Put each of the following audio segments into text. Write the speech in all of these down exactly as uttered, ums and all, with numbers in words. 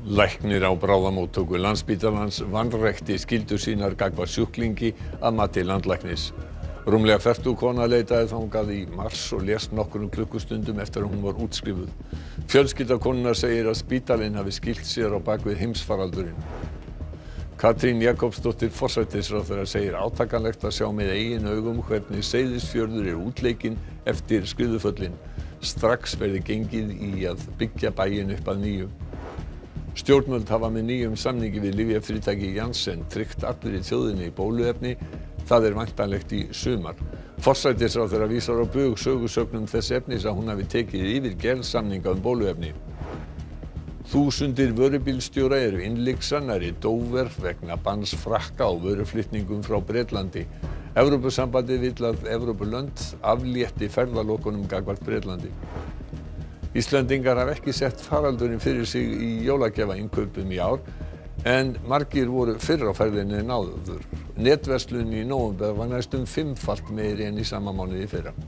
Læknir á bráðamóttöku Landspítalans vanrækti skyldur sínar gagnvart sjúklingi að mati landlæknis. Rúmlega fertug kona leitaði þangað í mars og lést nokkrum klukkustundum eftir að hún var útskrifuð. Fjölskylda konunnar segir að spítalinn hafi skýlt sér á bak við heimsfaraldurinn. Katrín Jakobsdóttir forsætisráðherra segir átakanlegt að sjá með eigin augum hvernig Seyðisfjörður er útleikinn eftir skriðuföllin. Strax verði gengið í að byggja bæinn upp að nýju. Stjórnvöld hafa með nýjum samningi við lyfjafyrirtæki Janssen tryggt allri þjóðinni bóluefni. Það er væntanlegt í sumar. Forsætisráðherra vísar á bug sögusögnum þess efnis að hún hafi tekið yfir gerð samninga um bóluefni. Þúsundir vörubílstjóra eru innlyksa nærri Dover vegna banns Frakka á vöruflutningum frá Bretlandi. Evrópusambandið vill að Evrópulönd aflétti ferðalokunum gagnvart Bretlandi. Íslendingar hafa ekki sett faraldurinn fyrir sig í jólagjafainkaupum í ár en margir voru fyrr á ferðinni en áður. Netverslun í nóvember var næstum fimmfalt meiri en í sama mánuði í fyrra.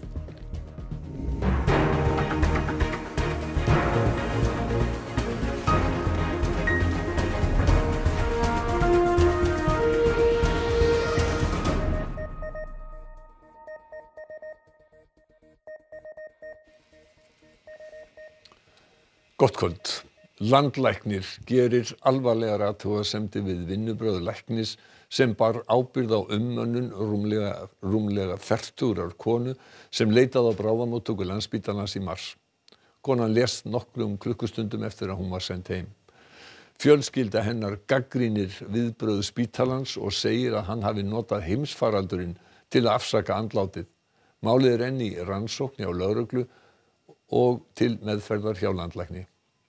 Gott kvöld. Landlæknir gerir alvarlegar athugasemdir við vinnubrögð læknis sem bar ábyrgð á umönnun rúmlega, rúmlega fertugrar konu sem leitaði á bráðamóttöku Landspítalans í mars. Konan lést nokkrum klukkustundum eftir að hún var send heim. Fjölskylda hennar gagnrýnir viðbrögð spítalans og segir að hann hafi notað heimsfaraldurinn til að afsaka andlátið. Málið er enn í rannsókn hjá lögreglu og til meðferðar hjá landlækni.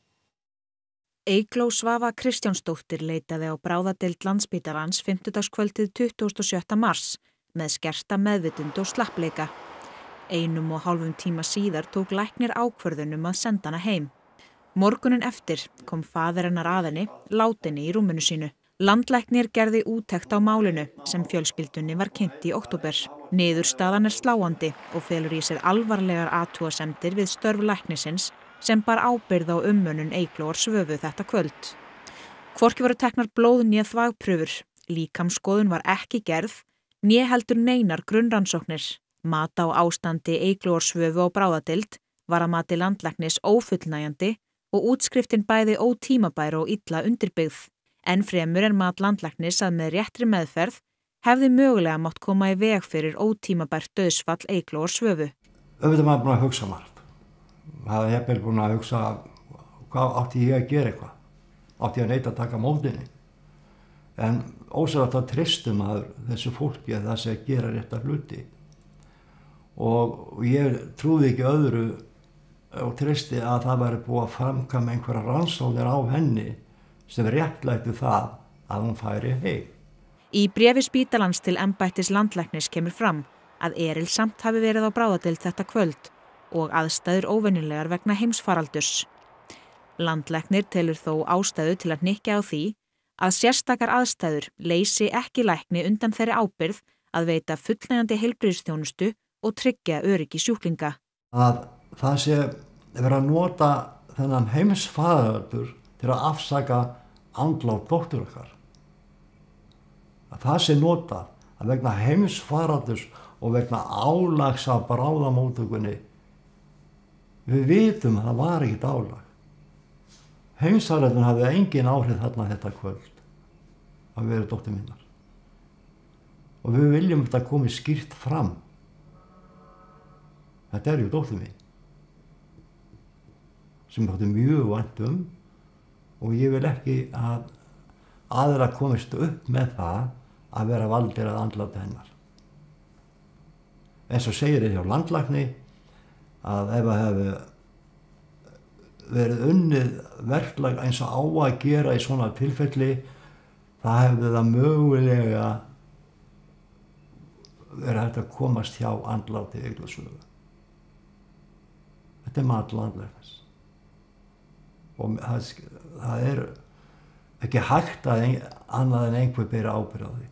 Eygló Svava Kristjánsdóttir leitaði á bráðadeild Landspítalans fimmtudagskvöldið tuttugasta og sjötta mars með skerta meðvitund og slappleika. Einum og hálfum tíma síðar tók læknir ákvörðun um að senda hana heim. Morguninn eftir kom faðir hennar að henni, látinni í rúminu sínu. Landlæknir gerði úttekt á málinu sem fjölskyldunni var kynnt í október. Niðurstaðan er sláandi og felur í sér alvarlegar athugasemdir við störf læknisins sem bar ábyrgð á umönnun Eyglóar Svövu þetta kvöld. Hvorki voru teknar blóð né þvagprufur, líkamskoðun var ekki gerð, né heldur neinar grunnrannsóknir. Mat á ástandi Eyglóar Svövu á bráðadeild var að mati landlæknis ófullnægjandi og útskriftin bæði ótímabær og illa undirbyggð. Enn fremur er mat landlæknis að með réttri meðferð hefði mögulega mátt koma í veg fyrir ótímabært dauðsfall Eyglóar Svövu. Auðvitað maður búin að hugsa margt. Það er hefðið búin að hugsa hvað átti ég að gera eitthvað. Átti ég að neita að taka mótinni. En ósagt að treystu maður þessu fólki að það sé að gera rétta hluti. Og ég trúði ekki öðru og treysti að það væri búið að framkvæma einhverja rannsóknir á henni sem réttlættu það að hún færi heim. Í bréfi spítalans til embættis landlæknis kemur fram að erilsamt hafi verið á bráðadeild þetta kvöld og aðstæður óvenjulegar vegna heimsfaraldurs. Landlæknir telur þó ástæðu til að hnykkja á því að sérstakar aðstæður leysi ekki lækni undan þeirri ábyrgð að veita fullnægjandi heilbrigðisþjónustu og tryggja öryggi sjúklinga. Að það sé verið að nota þennan heimsfaraldur til að afsaka andlát dóttur okkar. Að það sé nota að vegna heimsfaraldurs og vegna álags af bráðamóttökunni. Við vitum að það var ekkert álag. Heimsfaraldurinn hafði engin áhrif þarna þetta kvöld að vera dóttur minnar. Og við viljum þetta komið skýrt fram. Þetta er ju dóttur mín. Sem þótti mjög vænt um og ég vil ekki að aðra komist upp með það að vera valdir að andláta hennar. En svo segir þið hjá landlækni að ef það hefði verið unnið verklag eins og á að gera í svona tilfelli, það hefði það mögulega verið hægt að komast hjá andláti Eyglóar Svövu. Þetta er mat landlæknis. Og það, það er ekki hægt að ein, annað en einhver bera ábyrgð á því.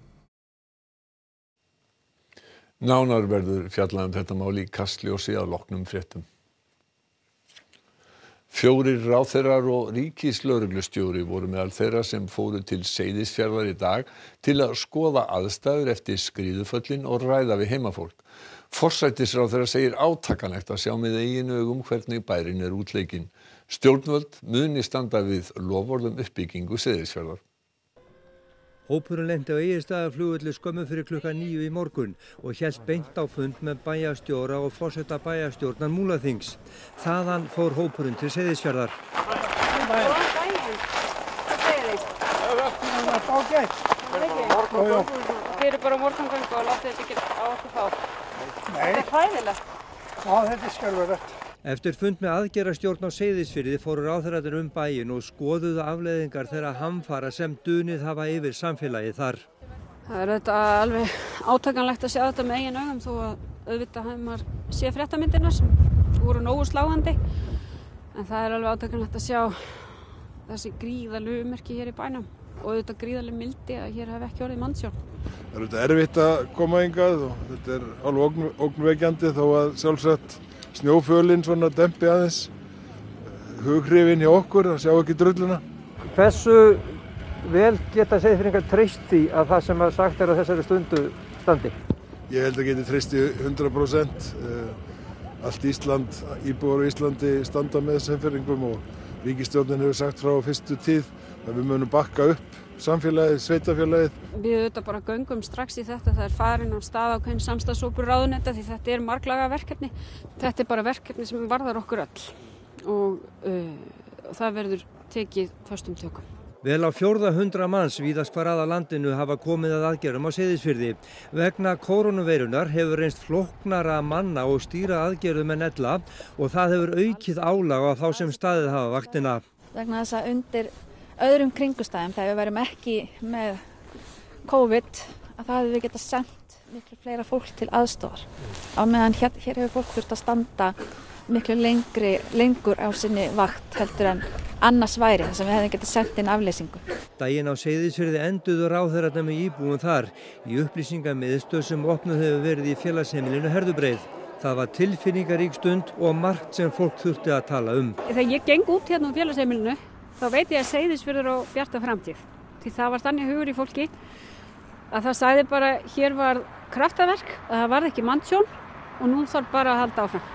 Nánar verður fjallað um þetta mál í Kastljósi að loknum fréttum. Fjórir ráðherrar og ríkislögreglustjóri voru meðal þeirra sem fóru til Seyðisfjarðar í dag til að skoða aðstæður eftir skriðuföllin og ræða við heimafólk. Forsætisráðherra segir átakanlegt að sjá með eigin augum hvernig bærinn er útleikinn. Stjórnvöld muni standa við loforð um uppbyggingu Seyðisfjarðar. Hópurinn lenti á Egilsstaðaflugvelli skömmu fyrir klukkan níu í morgun og hélt beint á fund með bæjarstjóra og forseta bæjarstjórnar Múlaþings. Þaðan fór hópurinn til Seyðisfjarðar. Góðan daginn. Hvað segir þið? Það er ágætt. Þið eru bara á morgungöngu og látið þetta ekki á okkur fá. Nei. Þetta er hræðilegt. Já, þetta er skelfilegt. Eftir fund með aðgerðarstjórn á Seyðisfirði fóru ráðherrarnir um bæinn og skoðuðu afleiðingar þeirra hamfara sem dunið hafa yfir samfélagið þar. Það er þetta alveg átakanlegt að sjá þetta með eigin augum þó að auðvitað hefur maður sé fréttamyndirnar sem voru nógu sláandi. En það er alveg átakanlegt að sjá þessi gríðarlegu ummerki hér í bænum og auðvitað gríðarleg mildi að hér hef ekki orðið manntjón. Það er auðvitað erfitt að koma hingað og þetta er alveg ógn, ógnvekjandi þó að sjálfsagt snjófölinn svona dempi aðeins hughrifin hjá okkur að sjá ekki drulluna. Hversu vel geta Seyðfirðingar treyst því að það sem að sagt er á þessari stundu standi? Ég held að geti treyst í hundrað prósent. Allt Ísland, íbúar á Íslandi standa með Seyðfirðingum og ríkisstjórnin hefur sagt frá fyrstu tíð að við munum bakka upp samfélagið, sveitafélagið. Við auðvitað bara göngum strax í þetta, það er farin á stað ákveðin samstarfshópur ráðuneyta því þetta er marglaga verkefni. Þetta er bara verkefni sem varðar okkur öll og, uh, og það verður tekið föstum tökum. Vel á fjórða hundra manns víðast hvar að landinu hafa komið að aðgerðum á Seyðisfirði. Vegna kórónuveirunar hefur reynst flóknara að manna og stýra aðgerðum en ella og það hefur aukið álag á þá sem staðið hafa vaktina. Vegna þess að undir öðrum kringustæðum þegar við værum ekki með COVID að það hefði við getað sendt miklu fleira fólk til aðstofar. Á meðan hér, hér hefur fólk þurft að standa miklu lengri, lengur á sinni vakt heldur en annars væri þess að við hefðum getað sendt inn afleysingu. Daginn á Seyðisfirði enduðu ráðherrarnir með íbúum þar í upplýsingamiðstöð sem opnuð hefur verið í félagsheimilinu Herðubreið. Það var tilfinningarík stund og margt sem fólk þurfti að tala um. Þegar ég geng út hérna á félagsheimilinu þá veit ég að Seyðisfjörður á bjarta framtíð. Því það var þannig hugur í fólki að það sagði bara hér var kraftaverk, að það varð ekki manntjón og nú þarf bara að halda áfram.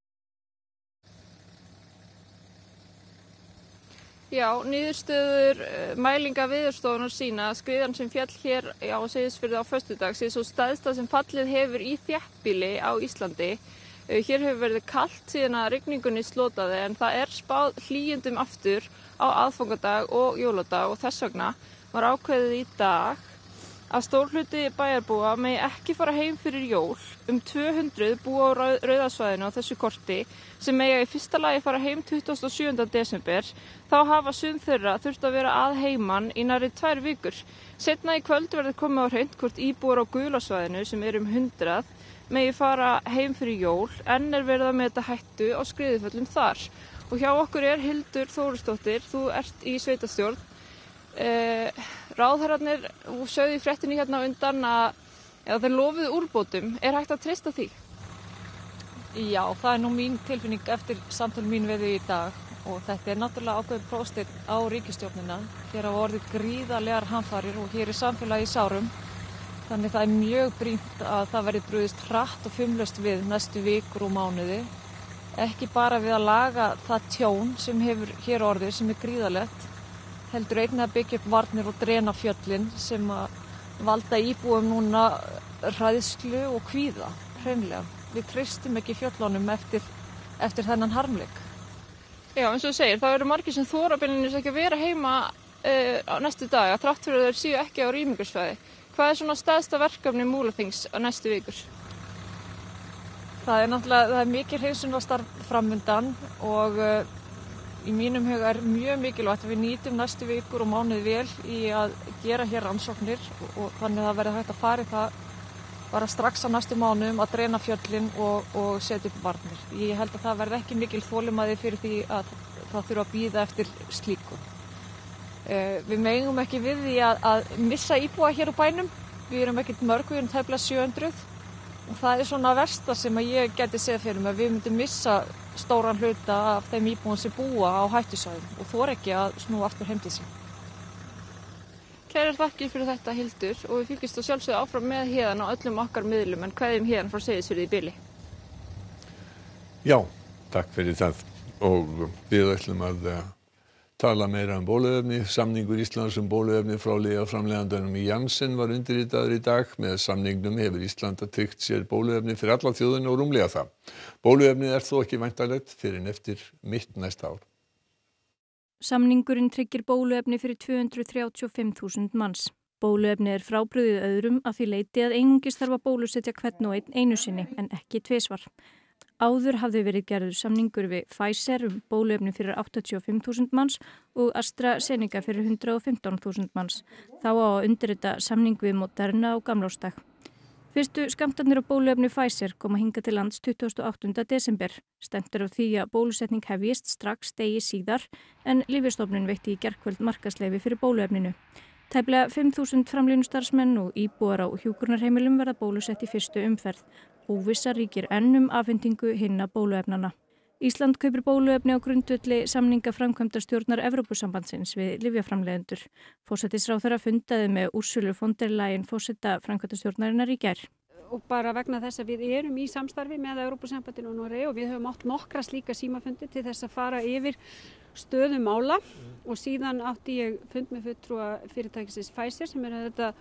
Já, niðurstöður mælinga Veðurstofunnar sýna að skriðan sem féll hér á Seyðisfirði á föstudag sé svo stærsta sem fallið hefur í þéttbýli á Íslandi. Hér hefur verið kalt síðan að rigningunni slotaði en það er spáð hlýjendum aftur á aðfangadag og jóladag og þess vegna var ákveðið í dag að stór hluti bæjarbúa megi ekki fara heim fyrir jól. Um tvö hundruð búa á rauðasvæðinu á þessu korti sem mega í fyrsta lagi fara heim tuttugasta og sjöunda desember. Þá hafa sum þeirra þurft að vera að heiman í nærri tvær vikur. Seinna í kvöld verður komið á hreint hvort íbúar á gulasvæðinu sem er um hundrað megi fara heim fyrir jól en er verið að meta hættu á skriðuföllum þar. Og hjá okkur er Hildur Þórisdóttir, þú ert í sveitarstjórn. Eh, ráðherrarnir sögðu í fréttinni hérna undan að ja, þeir lofuðu úrbótum. Er hægt að treysta því? Já, það er nú mín tilfinning eftir samtöl mín við þau í dag og þetta er náttúrulega ákveðin prófsteinn á ríkisstjórnina. Hér hafa orðið gríðarlegar hamfarir og hér er samfélagi í sárum. Þannig það er mjög brýnt að það verði brugðist hratt og fumlaust við næstu vikur og mánuði. Ekki bara við að laga það tjón sem hefur hér orðið sem er gríðarlegt, heldur einnig að byggja upp varnir og drena fjöllin sem að valda íbúum núna hræðslu og kvíða, hreinlega. Við treystum ekki fjöllunum eftir, eftir þennan harmleik. Já, eins og þú segir, það eru margir sem þora beinlínis ekki að vera heima uh, á næstu daga, þrátt fyrir að þeir séu ekki á rýmingarsvæði. Hvað er svona stærsta verkefni Múlaþings á næstu vikur? Það er náttúrulega, það er mikið hreinsunarstarf framundan og uh, í mínum huga er mjög mikilvægt að við nýtum næstu vikur og mánuði vel í að gera hér rannsóknir og, og þannig að það verði hægt að fara í það bara strax á næstu mánuðum að dreina fjöllin og, og setja upp varnir. Ég held að það verði ekki mikil þolinmæði fyrir því að það þurfa að bíða eftir slíku. Uh, við megum ekki við því að, að missa íbúa hér á bænum. Við erum ekkert mörg, við erum tæplega sjö hundruð Og það er svona versta sem að ég geti séð fyrir mig, að við myndum missa stóran hluta af þeim íbúum sem búa á hættusvæðum og þor ekki að snúa aftur heim til sín. Kærar þakkir fyrir þetta, Hildur, og við fylgjumst að sjálfsögðu áfram með héðan á öllum okkar miðlum en kveðjum héðan frá Seyðisfirði í bili. Já, takk fyrir það og við ætlum að tala meira um bóluefni. Samningur Íslands um bóluefni frá lyfjaframleiðandanum í Janssen var undirritaður í dag. Með samningnum hefur Ísland tryggt sér bóluefni fyrir alla þjóðina og rúmlega það. Bóluefnið er þó ekki væntanlegt fyrr en eftir mitt næsta ár. Samningurinn tryggir bóluefni fyrir tvö hundruð þrjátíu og fimm þúsund manns. Bóluefni er frábrugðið öðrum að því leyti að einungis þarf að bólusetja hvern og einn einu sinni en ekki tvisvar. Áður hafði verið gerður samningur við Pfizer um bóluefni fyrir áttatíu og fimm þúsund manns og AstraZeneca fyrir hundrað og fimmtán þúsund manns. Þá á að undirrita samning við Moderna á gamlársdag. Fyrstu skammtarnir á bóluefni Pfizer koma hingað til lands tuttugasta og áttunda desember. Stefnt er á því að bólusetning hefjist strax degi síðar en Lyfjastofnun veitti í gærkvöld markaðsleyfi fyrir bóluefninu. Tæplega fimm þúsund framlínustarfsmenn og íbúar á hjúkrunarheimilum verða bólusett í fyrstu umferð. Óvissa ríkir enn um afhendingu hinna bóluefnana. Ísland kaupir bóluefni á grundvelli samninga framkvæmdastjórnar Evrópusambandsins við lyfjaframleiðendur. Forsætisráðherra fundaði með Ursulu von der Leyen forseta framkvæmdastjórnarinnar í gær. Og bara vegna þess að við erum í samstarfi með Evrópusambandinu og Noregi og við höfum átt nokkra slíka símafundi til þess að fara yfir stöðu mála og síðan átti ég fund með fulltrúa fyrirtækisins Pfizer sem er þetta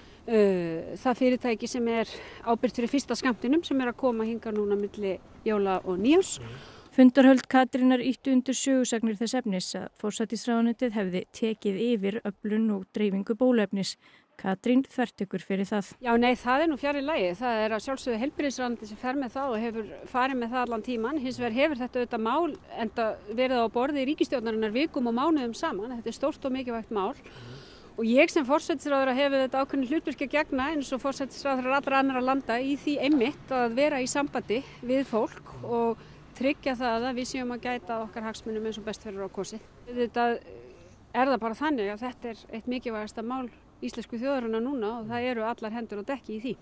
Uh, það fyrirtæki sem er ábyrgt fyrir fyrsta skammtinum sem er að koma hingað núna milli jóla og nýjárs. Fundarhöld Katrínar ýttu undir sögusagnir þess efnis að forsætisráðuneytið hefði tekið yfir öflun og dreifingu bóluefnis. Katrín þvertekur fyrir það. Já, nei, það er nú fjarri lagi. Það er að sjálfsögðu heilbrigðisráðuneytið sem fer með það og hefur farið með það allan tíman. Hins vegar hefur þetta auðvitað mál enda verið á borði ríkisstjórnarinnar vikum og mánuðum saman. Þetta er stórt og mikilvægt mál. Og ég sem forsætisráðherra hefur þetta ákveðnu hlutverki að gegna eins og forsætisráðherrar allra annarra landa í því einmitt að vera í sambandi við fólk og tryggja það að við séum að gæta okkar hagsmunum eins og best fyrir á kosið. Þetta er það bara þannig að þetta er eitt mikilvægasta mál íslensku þjóðarinnar núna og það eru allar hendur á dekki í því.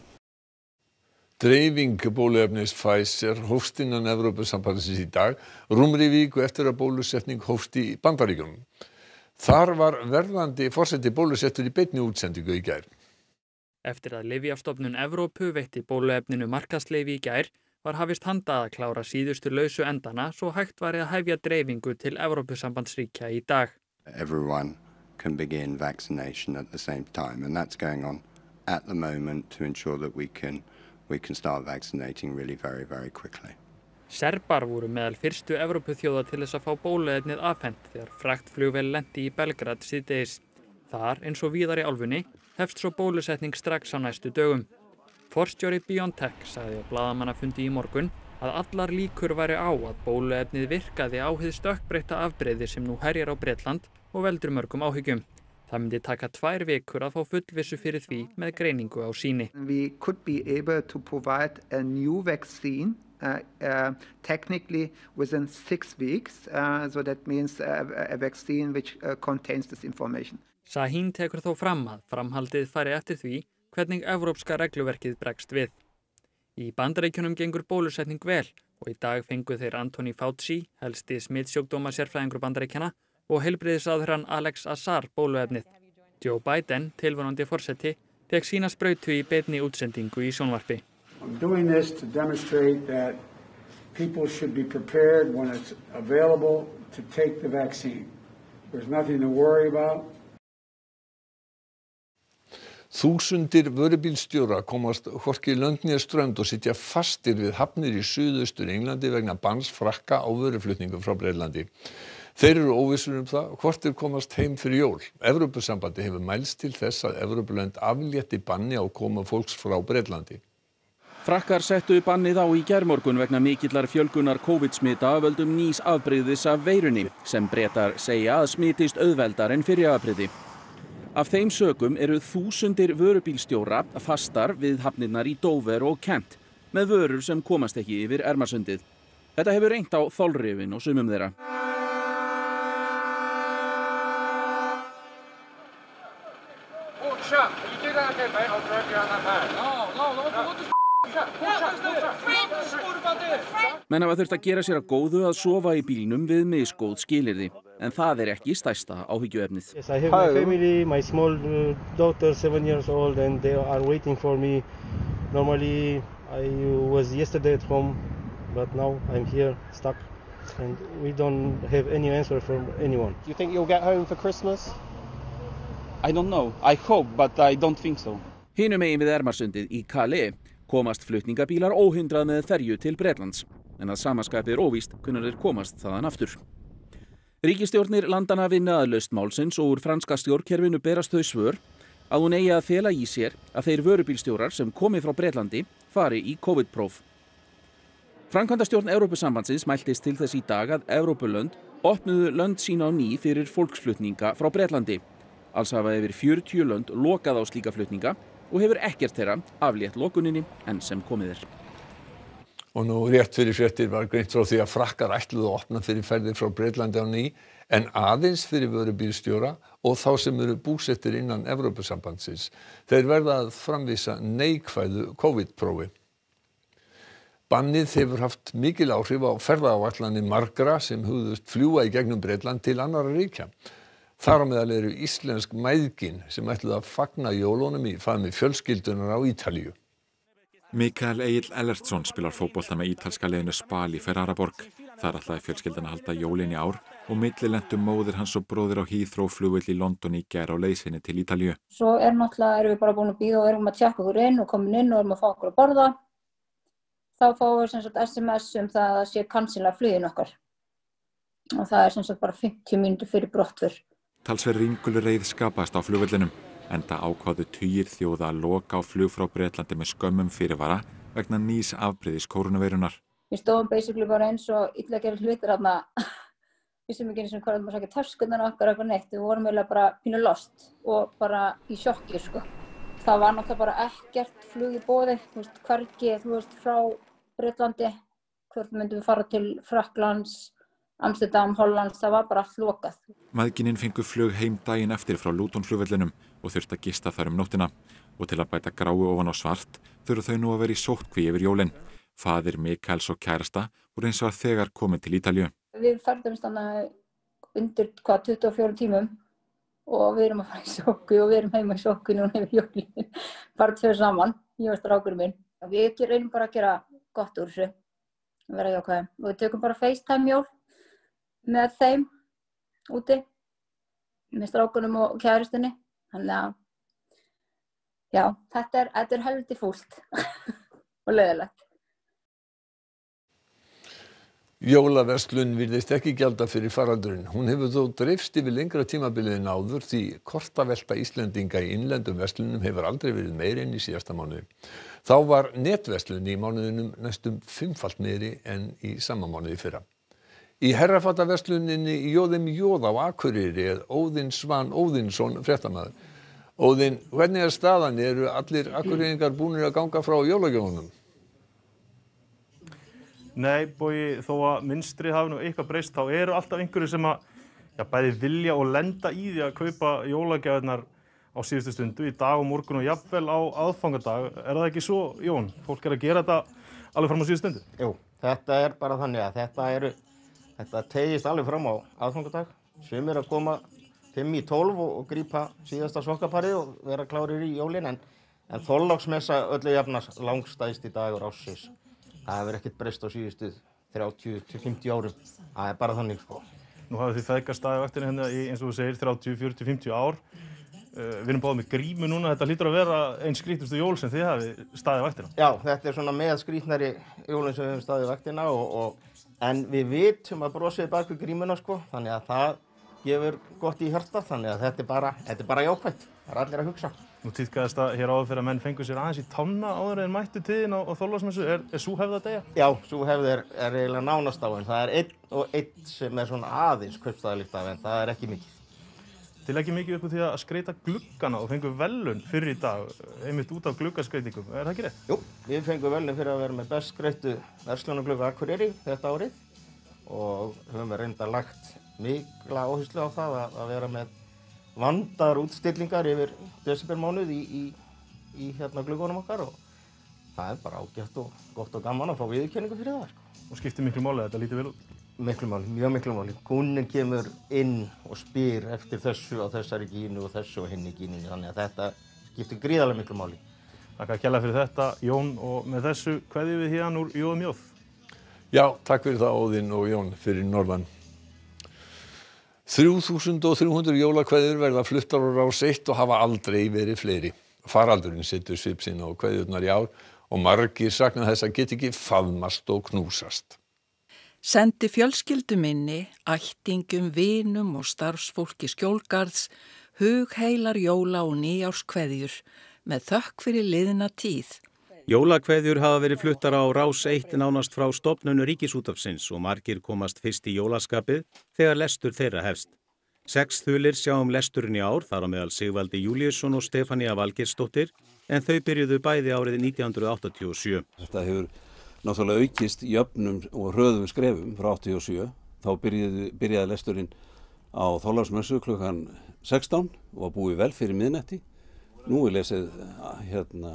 Dreifing bóluefnis Pfizer hófst innan Evrópusambandsins í dag, rúmri viku eftir að bólusetning hófst í Bandaríkjunum. Þar var verðandi forseti bólusettur í beinni útsendingu í gær. Eftir að Lyfjastofnun Evrópu veitti bóluefninu markaðsleyfi í gær var hafist handa að klára síðustu lausu endana svo hægt væri að hefja dreifingu til Evrópusambandsríkja í dag. Everyone can begin vaccination at the same time and that's going on at the moment to ensure that we can we can start vaccinating really very very quickly. Serbar voru meðal fyrstu Evrópuþjóða til þess að fá bóluefnið afhent þegar fraktflugvél lenti í Belgrad síðdegis. Þar, eins og víðar í álfunni, hefst svo bólusetning strax á næstu dögum. Forstjóri BioNTech sagði á blaðamannafundi í morgun að allar líkur væru á að bóluefnið virkaði á hið stökkbreytta afbrigði sem nú herjar á Bretland og veldur mörgum áhyggjum. Það myndi taka tvær vikur að fá fullvissu fyrir því með greiningu á sýni. We could be able to provide a new vaccine Uh, uh, technically within six weeks, uh, so that means a, a vaccine which uh, contains this information. Sahin tekur þó fram að framhaldið fari eftir því hvernig evrópska regluverkið bregst við. Í Bandaríkjunum gengur bólusetning vel og í dag fengu þeir Anthony Fauci, helsti smitsjúkdóma sérfræðingur Bandaríkjanna, og heilbrigðisráðherrann Alex Azar bóluefnið. Joe Biden, tilvonandi forseti, fékk sína sprautu í beinni útsendingu í sjónvarpi. I'm doing this to demonstrate that people should be prepared when it's available to take the vaccine. There's nothing to worry about. Þúsundir vörubílstjóra komast hvorki lönd né strönd og sitja fastir við hafnir í suðaustur Englandi vegna bans Frakka á vöruflutningum frá Bretlandi. Þeir eru óvissir um það hvort þeir komast heim fyrir jól. Evrópusambandið hefur mælst til þess að Evrópulönd aflétti banni á koma fólks frá Bretlandi. Frakkar settu bannið á í gærmorgun vegna mikillar fjölgunar COVID-smita af völdum nýs afbrigðis af veirunni sem Bretar segja að smitist auðveldar en fyrri afbrigði. Af þeim sökum eru þúsundir vörubílstjóra fastar við hafnirnar í Dover og Kent með vörur sem komast ekki yfir Ermarsundið. Þetta hefur reynt á þolrifin og sumum þeirra. Menn hafa þurft að gera sér að góðu að sofa í bílnum við misgóð skilyrði, en það er ekki stærsta áhyggjuefnið. Yes, I have my family, my small uh, daughter, seven years old, and they are waiting for me. Normally, I was yesterday at home, but now I'm here stuck, and we don't have any answer from anyone. Do you think you'll get home for Christmas? I don't know. I hope, but I don't think so. Hinum megin við Ermarsundið í Calais komast flutningabílar óhindrað með ferju til Bretlands, en að samaskapið er óvíst hvenær þeir komast þaðan aftur. Ríkisstjórnir landanna vinna að lausn málsins og úr franska stjórnkerfinu berast þau svör að hún eigi að fela í sér að þeir vörubílstjórar sem komi frá Bretlandi fari í COVID-próf. Framkvæmdastjórn Evrópusambandsins mæltist til þess í dag að Evrópulönd opnuðu lönd sín á ný fyrir fólksflutninga frá Bretlandi. Alls hafa yfir fjörutíu lönd lokað á slíka flutninga og hefur ekkert þeirra aflétt lokuninni enn sem komið er. Og nú rétt fyrir fréttir var greint frá því að Frakkar ætluðu að opna fyrir ferðir frá Bretlandi á ný en aðeins fyrir vörubílstjóra og þá sem eru búsettir innan Evrópusambandsins. Þeir verða að framvísa neikvæðu COVID-prófi. Bannið hefur haft mikil áhrif á ferðaáætlanir margra sem hugðust fljúga í gegnum Bretland til annarra ríkja. Þar á meðal eru íslensk mæðgin sem ætluðu að fagna jólunum í faðmi fjölskyldunar á Ítalíu. Mikael Egill Ellertsson spilar fótbolta með ítalska liðinu Spal í Ferraraborg. Þar ætlaði fjölskyldan að halda jólin í ár og millilentu móðir hans og bróðir á Heathrow flugvelli í London í gær á leið sinni til Ítalíu. Svo er náttúrulega erum við bara búin að bíða og erum að tjekka okkur inn og komin inn og erum að fá okkur að borða. Þá fáum við sem sagt S M S um það að sé cancela flugin okkar. Og það er sem sagt bara fimmtíu mínútur fyrir brottför. Talsverð ringulreið skapaðist á flugvellinum, enda ákváðu tugir þjóða að loka á flug frá Bretlandi með skömmum fyrirvara vegna nýs afbrigðis kórónuveirunnar. Við stóðum basically bara eins og illa gerðir hlutir þarna. Við sem ekki eins og hvað við maður sækja töskurnar okkar eitthvað neitt. Við vorum eiginlega bara pínu lost og bara í sjokki sko. Það var náttúrulega bara ekkert flug í boði, þú veist, hvergi, þú veist, frá Bretlandi, hvort myndum við fara til Frakklands, Amsterdam, Hollands, það var bara allt lokað. Mæðginin fengu flug heim daginn eftir frá Luton flugvellinum og þurfti að gista þar um nóttina. Og til að bæta gráu ofan á svart þurfa þau nú að vera í sóttkví yfir jólin. Faðir Mikaels og kærasta voru eins og þegar komin til Ítalíu. Við ferðumst þarna undir hvað tuttugu og fjórum tímum og við erum að fara í sóttkví og við erum heima í sóttkví núna yfir jólin. Bara tvö saman, ég og strákurinn minn. Við reynum bara að gera gott úr þessu, vera jákvæð. Og við tökum bara FaceTime jól með þeim úti, með strákunum og kærustunni. Þannig að, já, þetta er, þetta er helviti fúlt og leiðilegt. Jólaverslun virðist ekki gjalda fyrir faraldurinn. Hún hefur þó dreifst yfir lengra tímabilið en áður því kortavelta Íslendinga í innlendum verslunum hefur aldrei verið meiri en í síðasta mánuði. Þá var netverslun í mánuðinum næstum fimmfalt meiri en í sama mánuði fyrra. Í herrafataversluninni Jóðum Jóð á Akureyri er Óðinn Svan Óðinsson fréttamaður. Óðinn, hvernig er staðan? Eru allir akureyringar búnir að ganga frá jólagjöfunum? Nei, Bogi, þó að mynstrið hafi nú eitthvað breyst, þá eru alltaf einhverju sem að já, bæði vilja og lenda í því að kaupa jólagjafirnar á síðustu stundu, í dag og morgun og jafnvel á aðfangadag. Er það ekki svo, Jón? Fólk er að gera þetta alveg fram á síðustu stundu? Jú, þetta er bara þannig að þetta eru, þetta tegist alveg fram á aðfangadag. Sumir að koma fimm í tólf og, og grípa síðasta sokkaparið og vera klárir í jólin, en, en Þorláksmessa öllu jafnast langstæðsti dagur ársins. Það hefur ekkert breyst á síðustu þrjátíu til fimmtíu árum. Það er bara þannig sko. Nú hafið þið feðgar staðið vaktina hérna í, eins og þú segir, þrjátíu, fjörutíu, fimmtíu ár. Uh, við erum báðið með grímu núna. Þetta hlýtur að vera einn skrýtnustu jól sem þið hafið staðið vaktina. Já, þetta er svona með skrýtnari jólin sem við hefum staðið vaktina og, og, en við vitum að brosið bak við grímuna sko. Þannig að það gefur gott í hjarta. Þannig að þetta er bara, þetta er bara jákvætt. Það er allir að hugsa. Nú tíðkaðist það hér áður fyrir að menn fengu sér aðeins í tána áður en mættu tíðin á, á Þorláksmessu. Er, er sú hefð að deyja? Já, sú hefð er, er eiginlega nánast á en það er einn og einn sem er svona aðeins kaupstaðarlíkt af en það er ekki mikið. Þið leggið mikið upp úr því að skreyta gluggana og fengu verðlaun fyrir í dag, einmitt út af gluggaskreytingum. Er það ekki rétt? Jú, við fengum verðlaun fyrir að vera með best skreyttu verslunarglugga Akureyri þetta árið og höfum við reynda lagt mikla áherslu á það að, að vera með vandar útstillingar yfir desembermánuð í, í, í hérna gluggunum okkar og það er bara ágætt og gott og gaman að fá viðurkenningu fyrir það. Sko. Og skiptir miklu máli að þetta líti vel út? Miklu máli, mjög miklu máli. Kúnninn kemur inn og spyr eftir þessu á þessari gínu og þessu og hinni gínunni, þannig að þetta skiptir gríðarlega miklu máli. Takk að kærlega fyrir þetta, Jón, og með þessu kveðjum við héðan úr Jóðum Jóð. Já, takk fyrir það Óðinn og Jón fyrir norðan. þrjú þúsund þrjú hundruð jólakveðjur verða fluttar á Rás eitt og hafa aldrei verið fleiri. Faraldurinn setur svip sinn á kveðjurnar í ár og margir sakna þess að geta ekki faðmast og knúsast. Sendi fjölskyldu minni, ættingum, vinum og starfsfólki Skjólgarðs hugheilar jóla- og nýárskveðjur með þökk fyrir liðna tíð. Jólakveðjur hafa verið fluttar á Rás eitt nánast frá stofnun Ríkisútvarpsins og margir komast fyrst í jólaskapið þegar lestur þeirra hefst. Sex þulir sjá um lesturinn í ár, þar á meðal Sigvaldi Júlíusson og Stefania Valgeirsdóttir, en þau byrjuðu bæði árið nítján hundruð áttatíu og sjö. Þetta hefur náttúrulega aukist jöfnum og hröðum skrefum frá áttatíu og sjö. Þá byrjaði, byrjaði lesturinn á Þorláksmessu klukkan sextán og var búið vel fyrir miðnætti. Nú er lesið hérna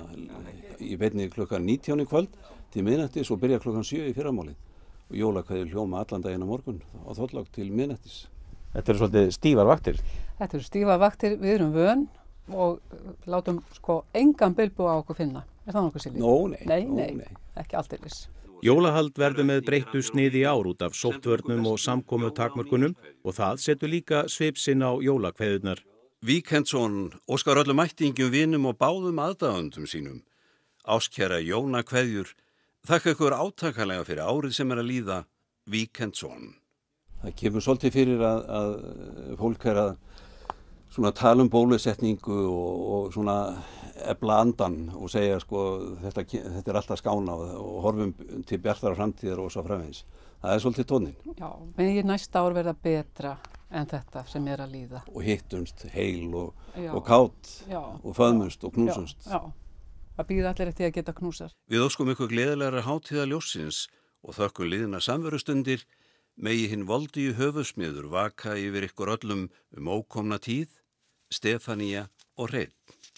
í beinni klukkan nítján í kvöld til miðnætti, svo byrja klukkan sjö í fyrramálið. Og jólakveðjur hljóma allan daginn á morgun á Þorlák til miðnættis. Þetta eru svolítið stífar vaktir. Þetta eru stífar vaktir, við erum vön og látum sko engan bilbúa á okkur finna. Er það nokkuð Silja? Nó, nei. Nei, Nó, nei, nei. ekki aldeilis. Jólahald verður með breyttu sniði í ár út af sóttvörnum og samkomu takmörkunum og það setur líka svip sinn á jólakveðjurnar. Víkendsson óskar öllum ættingjum, vinum og báðum aðdáendum sínum. Ástkæra jólakveðjur, þakka ykkur átakalega fyrir árið sem er að líða, Víkendsson. Það kemur svolítið fyrir að, að fólk er að svona tala um bólusetningu og, og svona efla andan og segja sko þetta, þetta er alltaf skána og, og horfum til bjartara framtíðar og svo framvegis. Það er svolítið tóninn. Já, megi næsta ár verða betra en þetta sem er að líða. Og hittumst heil og, Já. og kátt Já. og föðmumst og knúsumst. Já, já. Það býður allir eftir að geta knúsar. Við óskum ykkur gleðilegra hátíða ljóssins og þökkum liðna samverustundir. Megi hinn voldi í höfusmiður vaka yfir ykkur öllum um ókomna tíð, Stefania og Hreinn.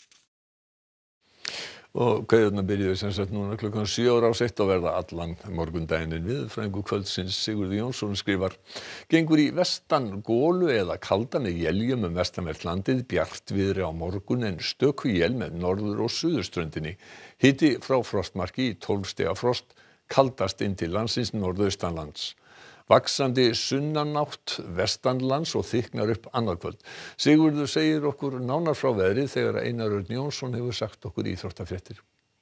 Og kveðjurnar byrjuðu sem sagt núna klukkan sjö á Rás eitt og verða allan morgundaginn við. Fræðingur kvöldsins Sigurður Jónsson skrifar: Gengur í vestan gólu eða kalda með éljum um vestanvert landið, bjartviðri á morgun en stöku él með norður- og suðurströndinni. Hiti frá frostmarki í tólf stiga frost, kaldast inn til landsins norðaustanlands. Vaxandi sunnanátt vestanlands og þykknar upp annað kvöld. Sigurður segir okkur nánar frá veðrið þegar Einar Örn Jónsson hefur sagt okkur íþróttafréttir.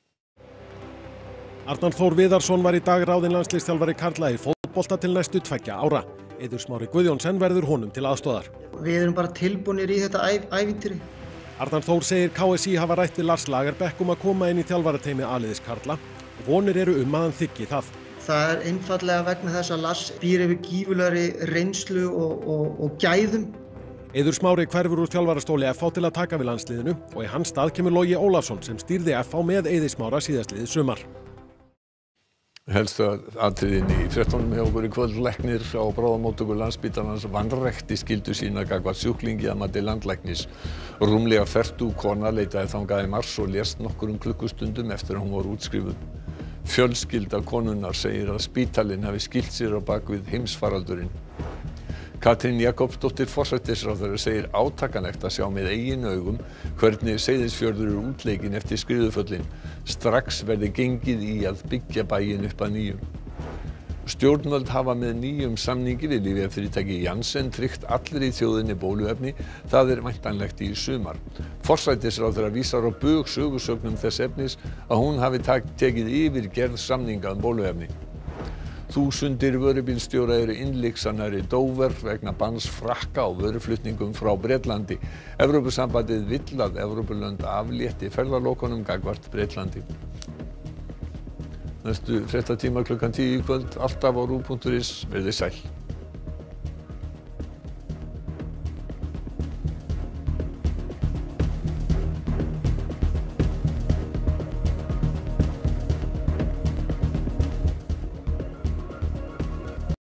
Arnar Þór Viðarsson var í dag ráðinn landsliðsþjálfari karla í fótbolta til næstu tveggja ára. Eiður Smári Guðjónsson verður honum til aðstoðar. Við erum bara tilbúnir í þetta æv ævintýri. Arnar Þór segir K S í hafa rætt við Lars Lagerbäck um að koma inn í þjálfarateymið A-liðs karla og vonir eru um að hann þiggi það. Það er einfallega vegna þess að Lars býr yfir gífurlegri reynslu og, og, og gæðum. Eiður Smári hverfur úr þjálfarastóli F H til að taka við landsliðinu og í hans stað kemur Logi Ólafsson sem stýrði F H með Eiði Smára síðastliðið sumar. Helstu atriðin í fréttunum hjá okkur í kvöld: læknir á bráðamóttöku Landspítalans vanrækti skyldu sína gagnvart sjúklingi að mati landlæknis. Rúmlega fertug kona leitaði þangað í mars og lést nokkrum klukkustundum eftir að hún var útskrifuð. Fjölskylda konunnar segir að spítalinn hafi skýlt sér á bak við heimsfaraldurinn. Katrín Jakobsdóttir forsætisráðherra segir átakanlegt að sjá með eigin augum hvernig Seyðisfjörður er útleikinn eftir skriðuföllin. Strax verði gengið í að byggja bæinn upp að nýju. Stjórnvöld hafa með nýjum samningi við lyfjafyrirtæki Janssen tryggt allri þjóðinni bóluefni. Það er væntanlegt í sumar. Forsætisráðherra vísar á bug sögusögnum þess efnis að hún hafi tekið yfir gerð samninga um bóluefni. Þúsundir vörubílstjóra eru innlyksanar í Dover vegna banns Frakka á vöruflutningum frá Bretlandi. Evrópusambandið vill að Evrópulönd aflétti ferðalokunum gagnvart Bretlandi. Næstu fréttatímar klukkan tíu í kvöld, alltaf á ruv punktur is, verið sæl.